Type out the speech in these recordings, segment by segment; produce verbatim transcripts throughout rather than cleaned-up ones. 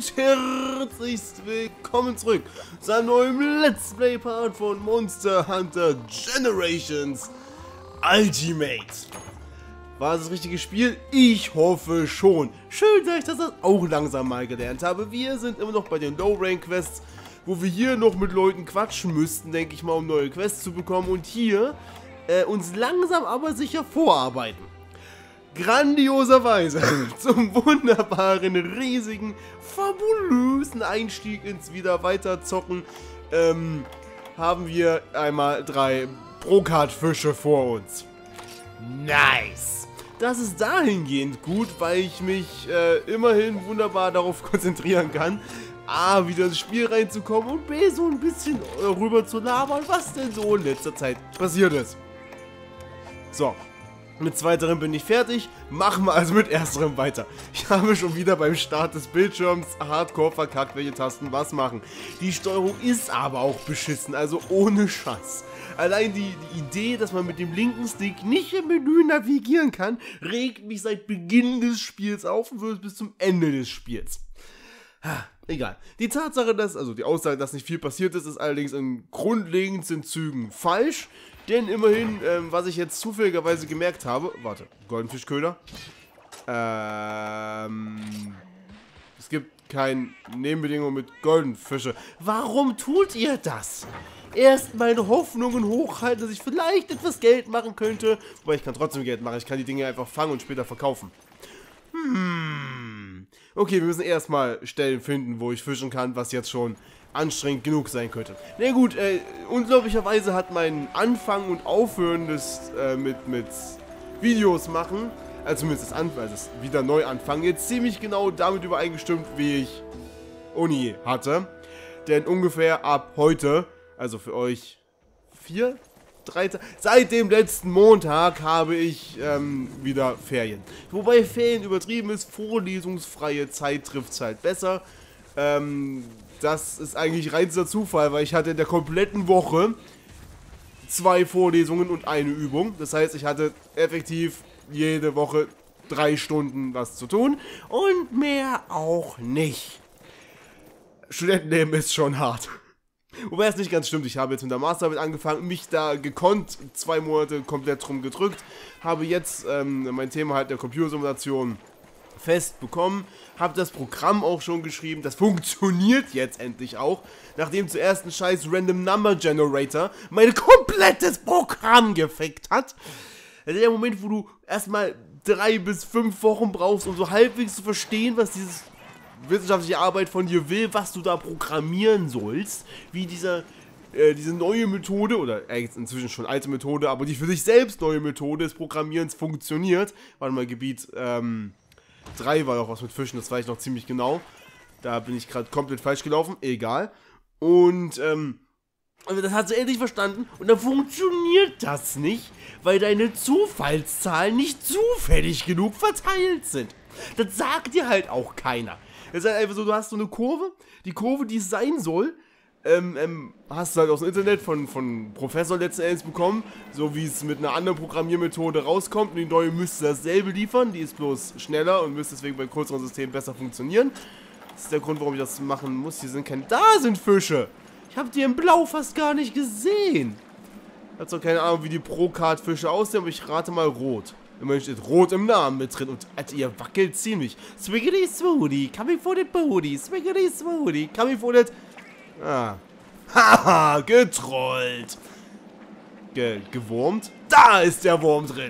und herzlichst willkommen zurück zu einem neuen Let's Play Part von Monster Hunter Generations Ultimate. War das das richtige Spiel? Ich hoffe schon. Schön, dass ich das auch langsam mal gelernt habe. Wir sind immer noch bei den Low-Rank-Quests, wo wir hier noch mit Leuten quatschen müssten, denke ich mal, um neue Quests zu bekommen. Und hier äh, uns langsam aber sicher vorarbeiten. Grandioserweise zum wunderbaren, riesigen, fabulösen Einstieg ins wieder weiter zocken ähm, haben wir einmal drei Brokatfische vor uns. Nice! Das ist dahingehend gut, weil ich mich äh, immerhin wunderbar darauf konzentrieren kann, A, wieder ins Spiel reinzukommen und B, so ein bisschen rüber zu labern, was denn so in letzter Zeit passiert ist. So. Mit zweiterem bin ich fertig, machen wir also mit ersterem weiter. Ich habe schon wieder beim Start des Bildschirms hardcore verkackt, welche Tasten was machen. Die Steuerung ist aber auch beschissen, also ohne Scheiß. Allein die, die Idee, dass man mit dem linken Stick nicht im Menü navigieren kann, regt mich seit Beginn des Spiels auf und wird bis zum Ende des Spiels. Egal. Die Tatsache, dass, also die Aussage, dass nicht viel passiert ist, ist allerdings in grundlegendsten Zügen falsch. Denn immerhin, ähm, was ich jetzt zufälligerweise gemerkt habe, warte, Goldenfischköder, ähm, es gibt keine Nebenbedingungen mit Goldenfische. Warum tut ihr das? Erst meine Hoffnungen hochhalten, dass ich vielleicht etwas Geld machen könnte, wobei ich kann trotzdem Geld machen, ich kann die Dinge einfach fangen und später verkaufen. Hm, okay, wir müssen erstmal Stellen finden, wo ich fischen kann, was jetzt schon anstrengend genug sein könnte. Na gut, äh, unglaublicherweise hat mein Anfang und Aufhören des, äh, mit, mit Videos machen, also zumindest das Anfang, also das wieder neu anfangen, jetzt ziemlich genau damit übereingestimmt, wie ich Uni hatte. Denn ungefähr ab heute, also für euch vier, drei Tage, seit dem letzten Montag habe ich ähm, wieder Ferien. Wobei Ferien übertrieben ist, vorlesungsfreie Zeit trifft es halt besser. Ähm, Das ist eigentlich reinster Zufall, weil ich hatte in der kompletten Woche zwei Vorlesungen und eine Übung. Das heißt, ich hatte effektiv jede Woche drei Stunden was zu tun und mehr auch nicht. Studentenleben ist schon hart. Wobei es nicht ganz stimmt, ich habe jetzt mit der Masterarbeit angefangen, mich da gekonnt zwei Monate komplett drum gedrückt, habe jetzt ähm, mein Thema halt der Computersimulation fest bekommen, habe das Programm auch schon geschrieben, das funktioniert jetzt endlich auch, nachdem zuerst ein scheiß Random Number Generator mein komplettes Programm gefickt hat. Also der Moment, wo du erstmal drei bis fünf Wochen brauchst, um so halbwegs zu verstehen, was dieses wissenschaftliche Arbeit von dir will, was du da programmieren sollst, wie dieser äh, diese neue Methode, oder äh, jetzt inzwischen schon alte Methode, aber die für sich selbst neue Methode des Programmierens funktioniert. Warte mal, Gebiet, ähm, drei war doch was mit Fischen, das weiß ich noch ziemlich genau. Da bin ich gerade komplett falsch gelaufen, egal. Und, ähm, also das hat sie endlich verstanden und dann funktioniert das nicht, weil deine Zufallszahlen nicht zufällig genug verteilt sind. Das sagt dir halt auch keiner. Es ist halt einfach so, du hast so eine Kurve, die Kurve, die es sein soll, Ähm, ähm, hast du halt aus dem Internet von, von Professor letzten Endes bekommen, so wie es mit einer anderen Programmiermethode rauskommt. Und die neue müsste dasselbe liefern, die ist bloß schneller und müsste deswegen bei kürzeren Systemen besser funktionieren. Das ist der Grund, warum ich das machen muss. Hier sind keine... Da sind Fische! Ich habe die in Blau fast gar nicht gesehen. Ich habe zwar keine Ahnung, wie die Brokat-Fische aussehen, aber ich rate mal rot. Immerhin steht rot im Namen mit drin und Alter, ihr wackelt ziemlich. Swiggity Swooty, coming for that booty, Swiggity Swooty, coming for that... Ah. Haha, getrollt. Ge gewurmt? Da ist der Wurm drin.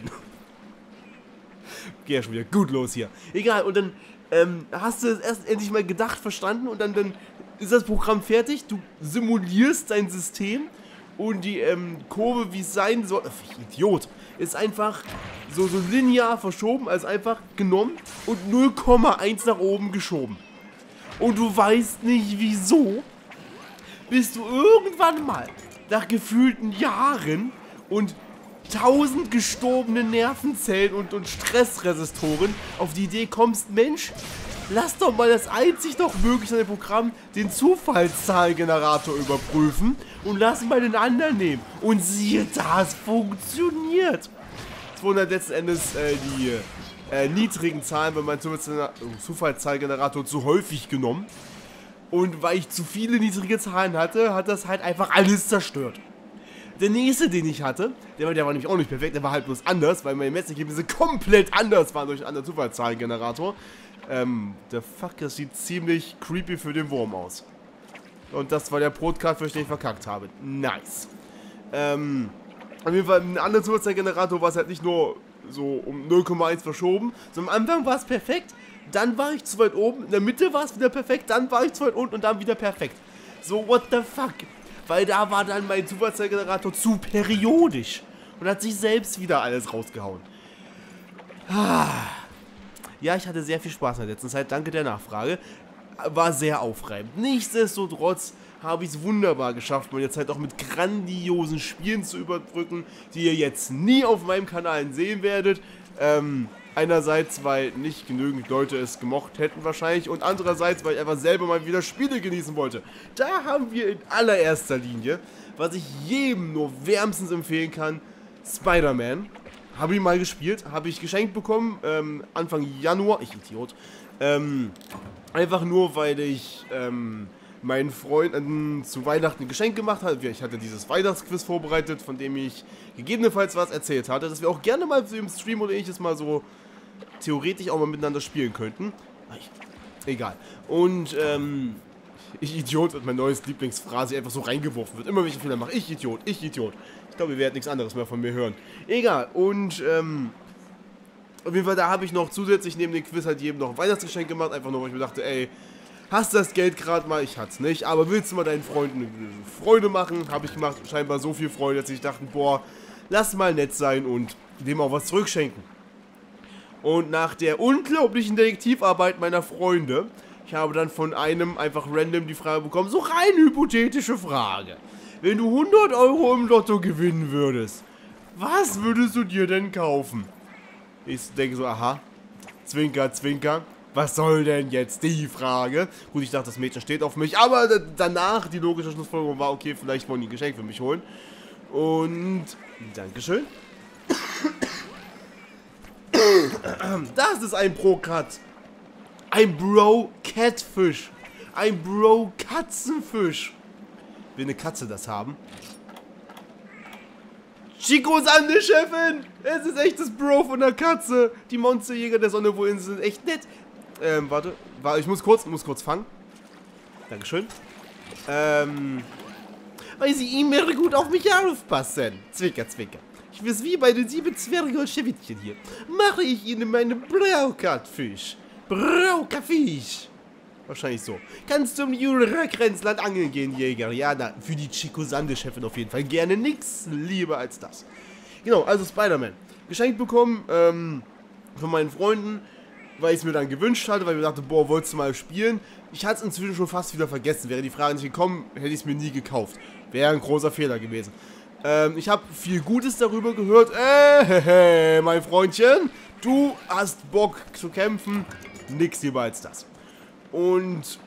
Geht ja schon wieder gut los hier. Egal, und dann ähm, hast du es erst endlich mal gedacht, verstanden und dann, dann ist das Programm fertig. Du simulierst dein System und die ähm, Kurve, wie es sein soll, äh, Idiot, ist einfach so, so linear verschoben, also einfach genommen und null Komma eins nach oben geschoben. Und du weißt nicht wieso, bis du irgendwann mal nach gefühlten Jahren und tausend gestorbenen Nervenzellen und, und Stressresistoren auf die Idee kommst, Mensch, lass doch mal das einzig noch mögliche an dem Programm, den Zufallszahlengenerator überprüfen und lass mal den anderen nehmen. Und siehe da, es funktioniert. Es wurden halt letzten Endes äh, die äh, niedrigen Zahlen bei meinem Zufallszahlgenerator zu häufig genommen. Und weil ich zu viele niedrige Zahlen hatte, hat das halt einfach alles zerstört. Der nächste, den ich hatte, der war, der war nämlich auch nicht perfekt, der war halt bloß anders, weil meine Messergebnisse komplett anders waren durch einen anderen Zufallszahlengenerator. Ähm, der Fuck, das sieht ziemlich creepy für den Wurm aus. Und das war der Brotkart, für den ich verkackt habe. Nice. Ähm, auf jeden Fall, ein anderer Zufallszahlengenerator war es halt nicht nur so um null Komma eins verschoben, sondern am Anfang war es perfekt, dann war ich zu weit oben, in der Mitte war es wieder perfekt, dann war ich zu weit unten und dann wieder perfekt. So, what the fuck? Weil da war dann mein Zufallsgenerator zu periodisch und hat sich selbst wieder alles rausgehauen. Ja, ich hatte sehr viel Spaß in der letzten Zeit, danke der Nachfrage. War sehr aufreibend. Nichtsdestotrotz habe ich es wunderbar geschafft, meine Zeit auch mit grandiosen Spielen zu überbrücken, die ihr jetzt nie auf meinem Kanal sehen werdet. Ähm... Einerseits, weil nicht genügend Leute es gemocht hätten wahrscheinlich und andererseits, weil ich einfach selber mal wieder Spiele genießen wollte. Da haben wir in allererster Linie, was ich jedem nur wärmstens empfehlen kann, Spider-Man. Habe ich mal gespielt, habe ich geschenkt bekommen, ähm, Anfang Januar, ich Idiot, ähm, einfach nur, weil ich, ähm, meinen Freunden zu Weihnachten ein Geschenk gemacht habe. Ich hatte dieses Weihnachtsquiz vorbereitet, von dem ich gegebenenfalls was erzählt hatte, dass wir auch gerne mal im Stream oder ähnliches mal so theoretisch auch mal miteinander spielen könnten. Egal. Und, ähm, ich Idiot wird mein neues Lieblingsphrase einfach so reingeworfen wird. Immer wenn ich einen Fehler mache, ich Idiot, ich Idiot. Ich glaube, ihr werdet nichts anderes mehr von mir hören. Egal. Und, ähm, auf jeden Fall, da habe ich noch zusätzlich neben dem Quiz halt jedem noch ein Weihnachtsgeschenk gemacht. Einfach nur, weil ich mir dachte, ey, hast das Geld gerade mal? Ich hatte es nicht. Aber willst du mal deinen Freunden Freude machen? Habe ich gemacht. Scheinbar so viel Freude, dass ich dachte, boah, lass mal nett sein und dem auch was zurückschenken. Und nach der unglaublichen Detektivarbeit meiner Freunde, ich habe dann von einem einfach random die Frage bekommen, so rein hypothetische Frage. Wenn du hundert Euro im Lotto gewinnen würdest, was würdest du dir denn kaufen? Ich denke so, aha, Zwinker, Zwinker. Was soll denn jetzt die Frage? Gut, ich dachte, das Mädchen steht auf mich, aber danach die logische Schlussfolgerung war, okay, vielleicht wollen die ein Geschenk für mich holen. Und Dankeschön. Das ist ein Pro-Cut. Ein Bro-Catfish. Ein Bro-Katzenfisch. Will eine Katze das haben? Chico Sande, Chefin! Es ist echt das Bro von der Katze. Die Monsterjäger der Sonne wohin sind echt nett. Ähm, warte. Warte, ich muss kurz, muss kurz fangen. Dankeschön. Ähm, weil sie immer gut auf mich aufpassen. Zwicker, zwicker. Ich weiß, wie bei den sieben Zwerge und Schneewittchen hier. Mache ich ihnen meine Braukatfisch. Braukafisch. Wahrscheinlich so. Kannst zum Jura-Grenzland angeln gehen, Jäger. Ja, da, für die Chico Sande-Chefin auf jeden Fall gerne nix lieber als das. Genau, also Spider-Man. Geschenkt bekommen, ähm, von meinen Freunden, weil ich es mir dann gewünscht hatte, weil ich mir dachte, boah, wolltest du mal spielen? Ich hatte es inzwischen schon fast wieder vergessen. Wäre die Frage nicht gekommen, hätte ich es mir nie gekauft. Wäre ein großer Fehler gewesen. Ähm, ich habe viel Gutes darüber gehört. Äh, mein Freundchen, du hast Bock zu kämpfen. Nix lieber als das. Und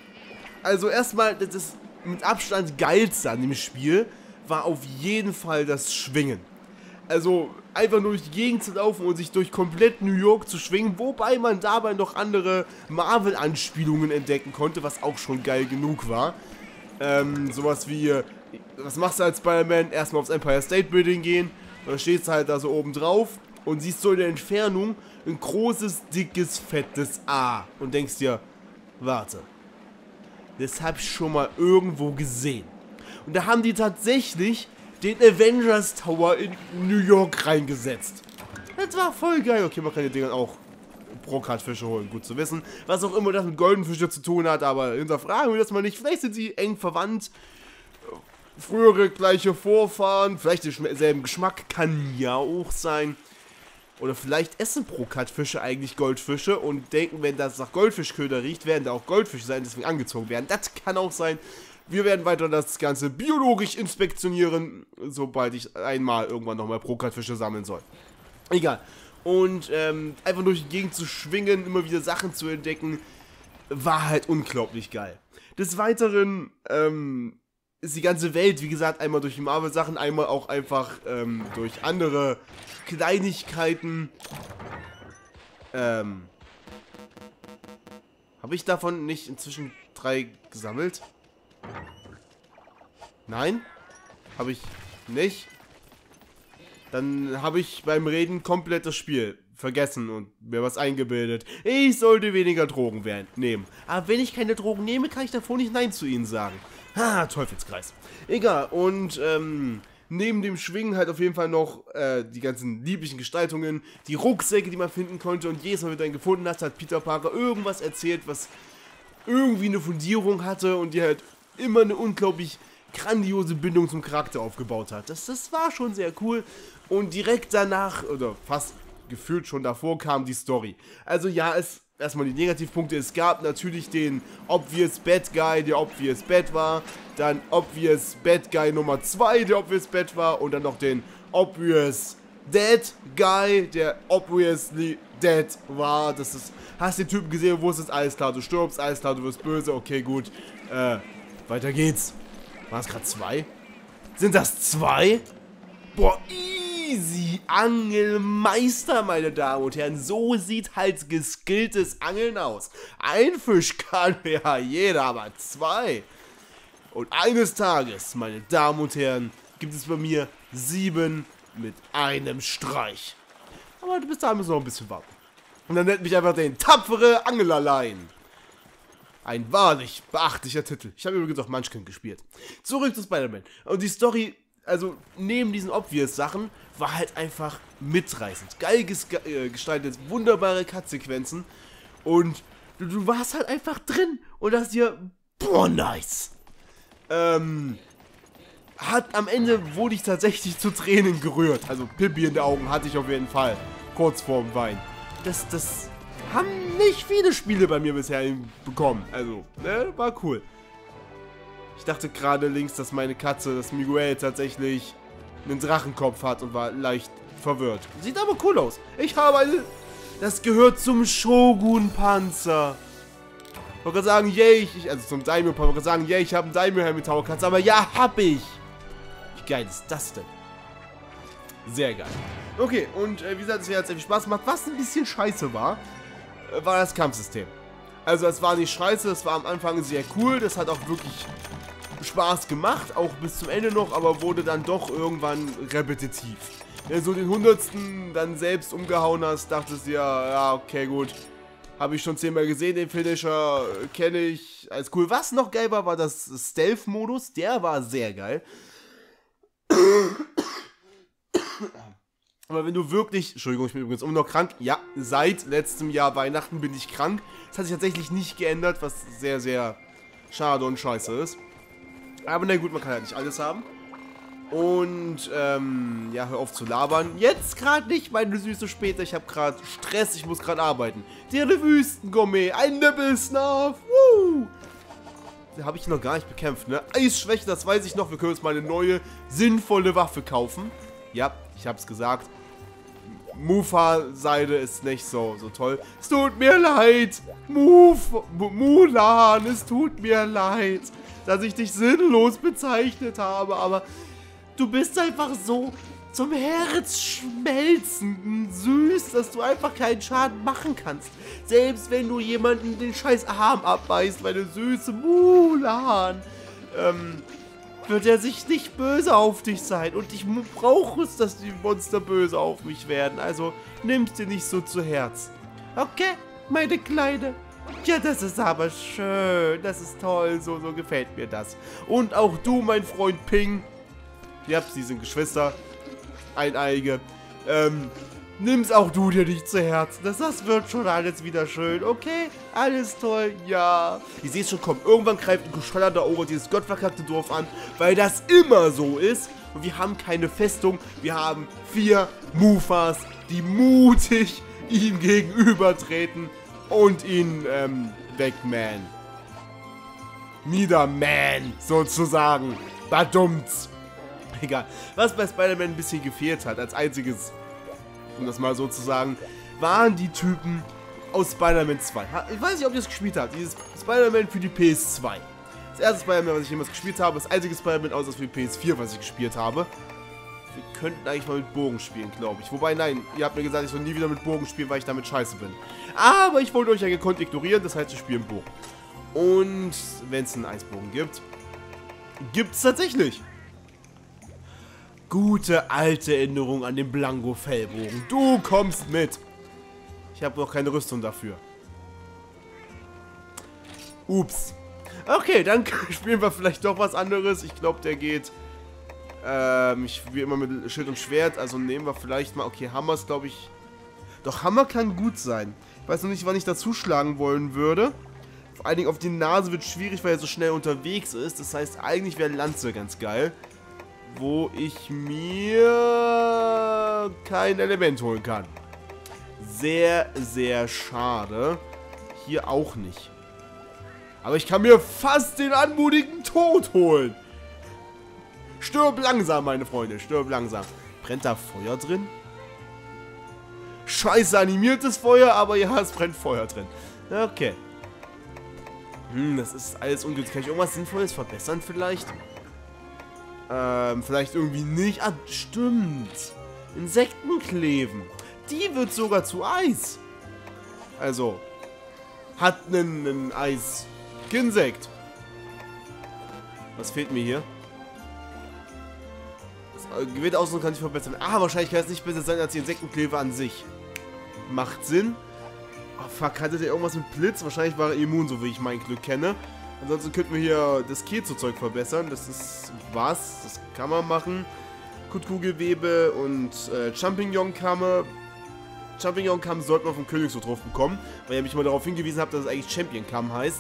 also erstmal, das ist mit Abstand geilste an dem Spiel war auf jeden Fall das Schwingen. Also einfach nur durch die Gegend zu laufen und sich durch komplett New York zu schwingen, wobei man dabei noch andere Marvel-Anspielungen entdecken konnte, was auch schon geil genug war. Ähm, sowas wie, was machst du als Spider-Man? Erstmal aufs Empire State Building gehen, und dann stehst du halt da so oben drauf und siehst so in der Entfernung ein großes, dickes, fettes A und denkst dir, warte, das hab ich schon mal irgendwo gesehen. Und da haben die tatsächlich den Avengers Tower in New York reingesetzt. Das war voll geil. Okay, man kann die Dinger auch Pro-Card-Fische holen, gut zu wissen. Was auch immer das mit Goldenfische zu tun hat, aber hinterfragen wir das mal nicht. Vielleicht sind sie eng verwandt. Frühere gleiche Vorfahren, vielleicht denselben Geschmack, kann ja auch sein. Oder vielleicht essen Pro-Cut-Fische eigentlich Goldfische und denken, wenn das nach Goldfischköder riecht, werden da auch Goldfische sein, deswegen angezogen werden. Das kann auch sein. Wir werden weiter das Ganze biologisch inspektionieren, sobald ich einmal irgendwann nochmal Pro-Cut-Fische sammeln soll. Egal. Und ähm, einfach durch die Gegend zu schwingen, immer wieder Sachen zu entdecken, war halt unglaublich geil. Des Weiteren ähm, ist die ganze Welt, wie gesagt, einmal durch die Marvel-Sachen, einmal auch einfach ähm, durch andere Kleinigkeiten Ähm. Habe ich davon nicht inzwischen drei gesammelt? Nein? Habe ich nicht? Dann habe ich beim Reden komplett das Spiel vergessen und mir was eingebildet. Ich sollte weniger Drogen nehmen. Aber wenn ich keine Drogen nehme, kann ich davor nicht Nein zu ihnen sagen. Ha, Teufelskreis. Egal, und ähm, neben dem Schwingen halt auf jeden Fall noch äh, die ganzen lieblichen Gestaltungen, die Rucksäcke, die man finden konnte, und jedes Mal, wenn du einen gefunden hast, hat Peter Parker irgendwas erzählt, was irgendwie eine Fundierung hatte und die halt immer eine unglaublich grandiose Bindung zum Charakter aufgebaut hat. Das, das war schon sehr cool. Und direkt danach, oder fast gefühlt schon davor, kam die Story. Also ja, es erstmal die Negativpunkte. Es gab natürlich den Obvious Bad Guy, der Obvious Bad war. Dann Obvious Bad Guy Nummer zwei, der Obvious Bad war. Und dann noch den Obvious Dead Guy, der Obviously Dead war. Das ist, hast den Typen gesehen, wusstest, alles klar, du stirbst, alles klar, du wirst böse. Okay, gut. Äh, weiter geht's. War es gerade zwei? Sind das zwei? Boah, easy. Angelmeister, meine Damen und Herren. So sieht halt geskilltes Angeln aus. Ein Fisch kann ja jeder, aber zwei. Und eines Tages, meine Damen und Herren, gibt es bei mir sieben mit einem Streich. Aber bis dahin müssen wir noch ein bisschen warten. Und dann nennt mich einfach den tapfere Anglerlein. Ein wahrlich beachtlicher Titel. Ich habe übrigens auch Munchkin gespielt. Zurück zu Spider-Man. Und die Story, also neben diesen Obvious-Sachen, war halt einfach mitreißend. Geil ges äh, gestaltet, wunderbare Cut-Sequenzen. Und du, du warst halt einfach drin. Und das hier, boah, nice. Ähm, hat am Ende wurde ich tatsächlich zu Tränen gerührt. Also Pippi in den Augen hatte ich auf jeden Fall. Kurz vorm Wein. Das, das... haben nicht viele Spiele bei mir bisher bekommen. Also, ne, war cool. Ich dachte gerade links, dass meine Katze, das Miguel, tatsächlich einen Drachenkopf hat und war leicht verwirrt. Sieht aber cool aus. Ich habe eine... Das gehört zum Shogun-Panzer. Ich wollte gerade sagen, yay, ich... Also zum Daimyo-Panzer. Ich wollte gerade sagen, yay, ich habe einen Daimyo-Helm mit Towerkatze. Aber ja, hab ich. Wie geil ist das denn? Sehr geil. Okay, und äh, wie gesagt, es hat sehr viel Spaß gemacht. Was ein bisschen scheiße war, war das Kampfsystem. Also es war nicht scheiße, es war am Anfang sehr cool, das hat auch wirklich Spaß gemacht, auch bis zum Ende noch, aber wurde dann doch irgendwann repetitiv. Wenn du so den hundertsten dann selbst umgehauen hast, dachtest du ja, ja, okay, gut, habe ich schon zehnmal gesehen, den Finisher kenne ich, als cool. Was noch geil war, war das Stealth-Modus, der war sehr geil. Aber wenn du wirklich, Entschuldigung, ich bin übrigens immer noch krank. Ja, seit letztem Jahr Weihnachten bin ich krank. Das hat sich tatsächlich nicht geändert, was sehr, sehr schade und scheiße ist. Aber na gut, man kann halt nicht alles haben. Und, ähm, ja, hör auf zu labern. Jetzt gerade nicht, meine Süße, später. Ich habe gerade Stress, ich muss gerade arbeiten. Der Wüstengourmet, ein Nippelsnaff. Woo! Den habe ich noch gar nicht bekämpft, ne? Eisschwäche, das weiß ich noch. Wir können uns mal eine neue, sinnvolle Waffe kaufen. Ja, ich hab's gesagt. Mufa-Seide ist nicht so, so toll. Es tut mir leid. Muf, Mulan, es tut mir leid, dass ich dich sinnlos bezeichnet habe, aber du bist einfach so zum Herz schmelzend süß, dass du einfach keinen Schaden machen kannst. Selbst wenn du jemanden den scheiß Arm abbeißt, meine süße Mulan, ähm... wird er sich nicht böse auf dich sein. Und ich brauche es, dass die Monster böse auf mich werden. Also nimm's dir nicht so zu Herz. Okay, meine Kleine. Ja, das ist aber schön. Das ist toll. So, so gefällt mir das. Und auch du, mein Freund Ping. Ja, sie sind Geschwister. Eineige. Ähm... Nimm's auch du dir nicht zu Herzen. Das, das wird schon alles wieder schön, okay? Alles toll, ja. Ich sehe es schon kommen. Irgendwann greift ein geschollerter Ober dieses gottverkackte Dorf an, weil das immer so ist. Und wir haben keine Festung. Wir haben vier Mufas, die mutig ihm gegenübertreten und ihn, ähm, wegmähen. Niedermähen, sozusagen. Badumts. Egal. Was bei Spider-Man ein bisschen gefehlt hat, als einziges, um das mal so zu sagen, waren die Typen aus Spider-Man zwei. Ich weiß nicht, ob ihr das gespielt habt. Dieses Spider-Man für die P S zwei. Das erste Spider-Man, was ich jemals gespielt habe. Das einzige Spider-Man außer für die P S vier, was ich gespielt habe. Wir könnten eigentlich mal mit Bogen spielen, glaube ich. Wobei, nein, ihr habt mir gesagt, ich soll nie wieder mit Bogen spielen, weil ich damit scheiße bin. Aber ich wollte euch ja gekonnt ignorieren, das heißt, wir spielen Bogen. Und wenn es einen Eisbogen gibt, gibt es tatsächlich. Gute alte Erinnerung an den Blanko-Fellbogen. Du kommst mit. Ich habe noch keine Rüstung dafür. Ups. Okay, dann spielen wir vielleicht doch was anderes. Ich glaube, der geht... Ähm, ich wie immer mit Schild und Schwert. Also nehmen wir vielleicht mal... Okay, Hammer ist, glaube ich... Doch, Hammer kann gut sein. Ich weiß noch nicht, wann ich dazu schlagen wollen würde. Vor allen Dingen auf die Nase wird schwierig, weil er so schnell unterwegs ist. Das heißt, eigentlich wäre Lanze ganz geil. Wo ich mir kein Element holen kann. Sehr, sehr schade. Hier auch nicht. Aber ich kann mir fast den anmutigen Tod holen. Stirb langsam, meine Freunde. Stirb langsam. Brennt da Feuer drin? Scheiße animiertes Feuer, aber ja, es brennt Feuer drin. Okay. Hm, das ist alles ungültig. Kann ich irgendwas Sinnvolles verbessern vielleicht? Ähm, vielleicht irgendwie nicht. Ah, stimmt. Insektenkleben. Die wird sogar zu Eis. Also, hat einen, einen Eis-Insekt. Was fehlt mir hier? Das Gewicht außen kann ich verbessern. Ah, wahrscheinlich kann es nicht besser sein als die Insektenkleber an sich. Macht Sinn. Oh, fuck, hatte der irgendwas mit Blitz? Wahrscheinlich war er immun, so wie ich mein Glück kenne. Ansonsten könnten wir hier das Kezo-Zeug verbessern. Das ist was. Das kann man machen. Kutkugelwebe und äh, Champignon-Kamme. Champignon-Kamm sollten wir vom Königshof drauf bekommen, weil ihr mich mal darauf hingewiesen habt, dass es eigentlich Champion-Kamm heißt.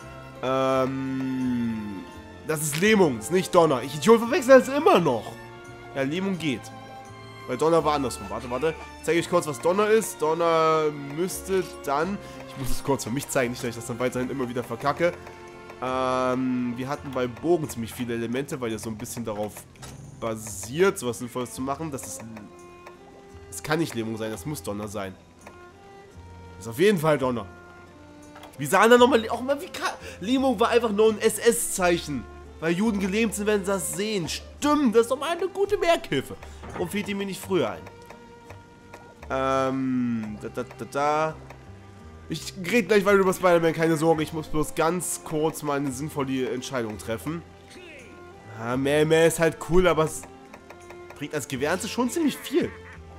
Ähm, das ist Lähmung, ist nicht Donner. Ich Idiot verwechsel es immer noch. Ja, Lähmung geht. Weil Donner war andersrum. Warte, warte. Ich zeige euch kurz, was Donner ist. Donner müsste dann... Ich muss es kurz für mich zeigen, nicht, dass ich das dann weiterhin immer wieder verkacke. Ähm, wir hatten bei Bogen ziemlich viele Elemente, weil er so ein bisschen darauf basiert, sowas Sinnvolles zu machen. Das ist... Das kann nicht Lähmung sein, das muss Donner sein. Das ist auf jeden Fall Donner. Wie sahen da nochmal... Auch mal wie... Lähmung war einfach nur ein S S-Zeichen. Weil Juden gelähmt sind, wenn sie das sehen. Stimmt, das ist doch mal eine gute Merkhilfe. Warum fehlt die mir nicht früher ein? Ähm... Da, da, da, da. Ich rede gleich weiter über Spider-Man, keine Sorge. Ich muss bloß ganz kurz mal eine sinnvolle Entscheidung treffen. Ja, mehr, mehr ist halt cool, aber es bringt als Gewehr schon ziemlich viel.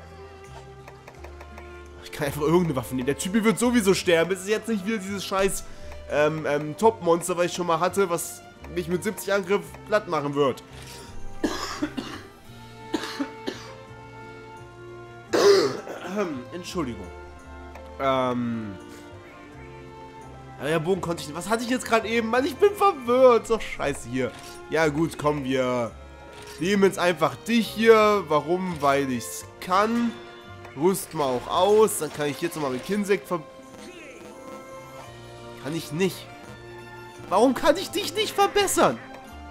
Ich kann einfach irgendeine Waffe nehmen. Der Typ wird sowieso sterben. Es ist jetzt nicht wieder dieses scheiß ähm, ähm, Top-Monster, was ich schon mal hatte, was mich mit siebzig Angriff platt machen wird. Entschuldigung. Ähm... Ja, Bogen konnte ich nicht. Was hatte ich jetzt gerade eben? Mann, ich bin verwirrt. So, scheiße hier. Ja, gut, komm, wir nehmen jetzt einfach dich hier. Warum? Weil ich es kann. Rüst mal auch aus. Dann kann ich jetzt nochmal mit Kinsekt ver... Kann ich nicht. Warum kann ich dich nicht verbessern?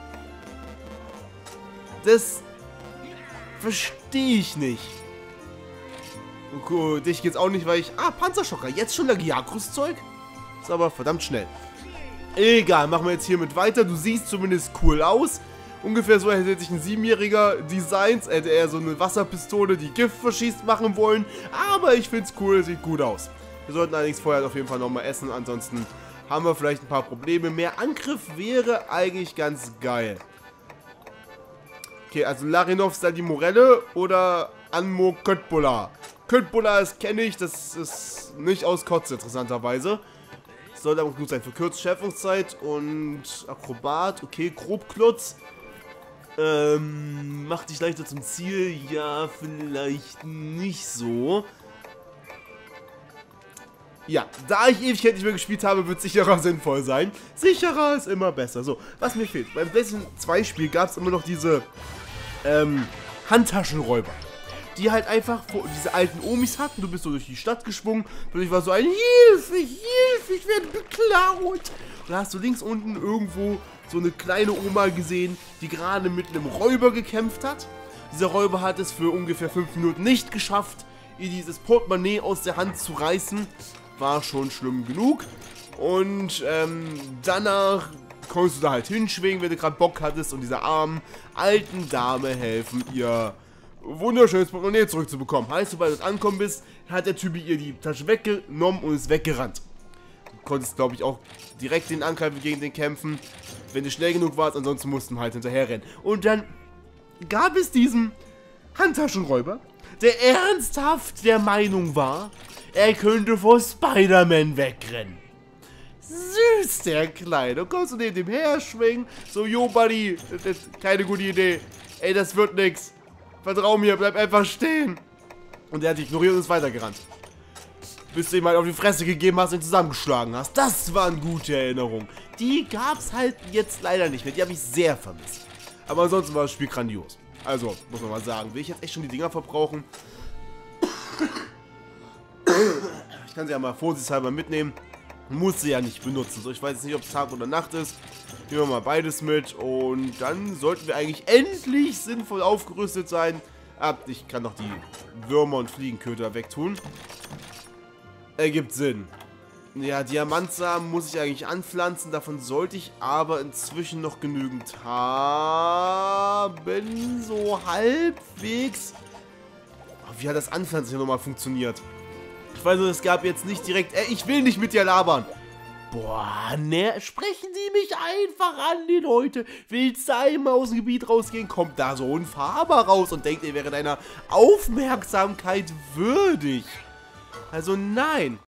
Das verstehe ich nicht. Okay, dich geht's auch nicht, weil ich... Ah, Panzerschocker. Jetzt schon Lagiakrus-Zeug? Ist aber verdammt schnell. Egal, machen wir jetzt hiermit weiter. Du siehst zumindest cool aus. Ungefähr so hätte sich ein Siebenjähriger Designs, hätte er so eine Wasserpistole, die Gift verschießt, machen wollen. Aber ich finde es cool, sieht gut aus. Wir sollten allerdings vorher auf jeden Fall nochmal essen, ansonsten haben wir vielleicht ein paar Probleme. Mehr Angriff wäre eigentlich ganz geil. Okay, also Larinov ist da die Morelle oder Anmo Köttbullar. Köttbullar, das kenne ich, das ist nicht aus Kotze, interessanterweise. Sollte aber gut sein für kurze Schärfungszeit und Akrobat, okay, Grobklotz. Ähm, macht dich leichter zum Ziel, ja, vielleicht nicht so. Ja, da ich Ewigkeit nicht mehr gespielt habe, wird sicherer sinnvoll sein. Sicherer ist immer besser. So, was mir fehlt. Beim PlayStation zwei Spiel gab es immer noch diese ähm, Handtaschenräuber. Die halt einfach diese alten Omis hatten. Du bist so durch die Stadt geschwungen. Plötzlich war so ein Hilfe, Hilfe, ich werde beklaut. Und da hast du links unten irgendwo so eine kleine Oma gesehen, die gerade mit einem Räuber gekämpft hat. Dieser Räuber hat es für ungefähr fünf Minuten nicht geschafft, ihr dieses Portemonnaie aus der Hand zu reißen. War schon schlimm genug. Und ähm, danach konntest du da halt hinschwingen, wenn du gerade Bock hattest und dieser armen alten Dame helfen, ihr wunderschönes Portemonnaie zurückzubekommen. Heißt, sobald du angekommen bist, hat der Typ ihr die Tasche weggenommen und ist weggerannt. Du konntest, glaube ich, auch direkt den Angreifer gegen den kämpfen, wenn du schnell genug warst, ansonsten mussten wir halt hinterher rennen. Und dann gab es diesen Handtaschenräuber, der ernsthaft der Meinung war, er könnte vor Spider-Man wegrennen. Süß, der Kleine. Du kommst du neben dem her schwingen. So, yo, Buddy, das ist keine gute Idee. Ey, das wird nix. Vertrau mir, bleib einfach stehen. Und er hat dich ignoriert und ist weitergerannt. Bis du ihm halt auf die Fresse gegeben hast und ihn zusammengeschlagen hast. Das waren gute Erinnerungen. Die gab's halt jetzt leider nicht mehr. Die habe ich sehr vermisst. Aber ansonsten war das Spiel grandios. Also, muss man mal sagen, will ich jetzt echt schon die Dinger verbrauchen? Ich kann sie ja mal vorsichtshalber mitnehmen. Muss sie ja nicht benutzen. So, ich weiß jetzt nicht, ob es Tag oder Nacht ist. Nehmen wir mal beides mit. Und dann sollten wir eigentlich endlich sinnvoll aufgerüstet sein. Ah, ich kann noch die Würmer und Fliegenköter wegtun. Ergibt Sinn. Ja, Diamantsamen muss ich eigentlich anpflanzen. Davon sollte ich aber inzwischen noch genügend haben. So halbwegs. Wie hat das Anpflanzen hier nochmal funktioniert? Ich weiß nur, es gab jetzt nicht direkt... Ey, ich will nicht mit dir labern. Boah, ne, sprechen Sie mich einfach an, die Leute. Willst du einmal aus dem Gebiet rausgehen, kommt da so ein Farmer raus und denkt, er wäre deiner Aufmerksamkeit würdig. Also nein.